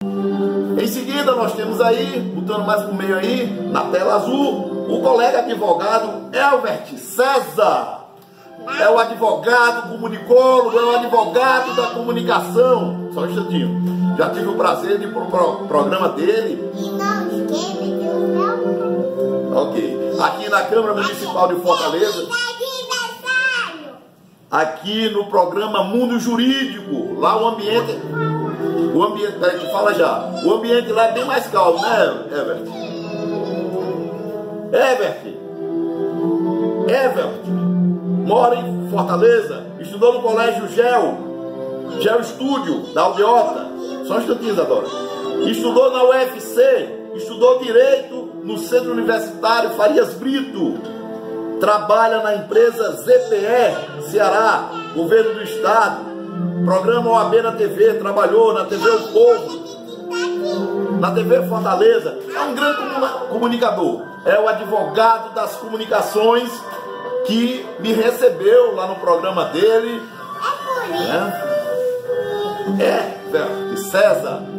Em seguida, nós temos aí, botando mais pro meio aí, na tela azul, o colega advogado Elbert César. É o advogado comunicólogo, é o advogado da comunicação. Só um instantinho. Já tive o prazer de ir para o programa dele. E não esqueça de usar o... Ok. Aqui na Câmara Municipal de Fortaleza. Aqui no programa Mundo Jurídico. Lá o ambiente, peraí, que fala já. O ambiente lá é bem mais calmo, né, Evert? Evert mora em Fortaleza, estudou no colégio Geo Estúdio, da Aldeota. Só um instantinho, Adora. Estudou na UFC, estudou Direito no Centro Universitário Farias Brito. Trabalha na empresa ZPE, Ceará, Governo do Estado. Programa OAB na TV, trabalhou na TV O Povo, na TV Fortaleza. É um grande comunicador. É o advogado das comunicações que me recebeu lá no programa dele. Velho César.